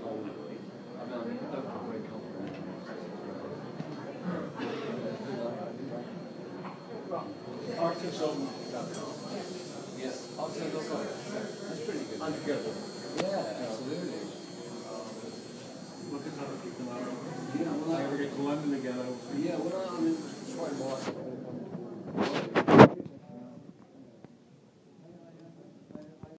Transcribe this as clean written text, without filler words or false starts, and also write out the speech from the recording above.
Artconsultant.com. Yes, Artconsultant.com. That's pretty good. Unforgettable. Yeah, absolutely. Look at other people out. Yeah, If I ever get to London again, I will. Yeah.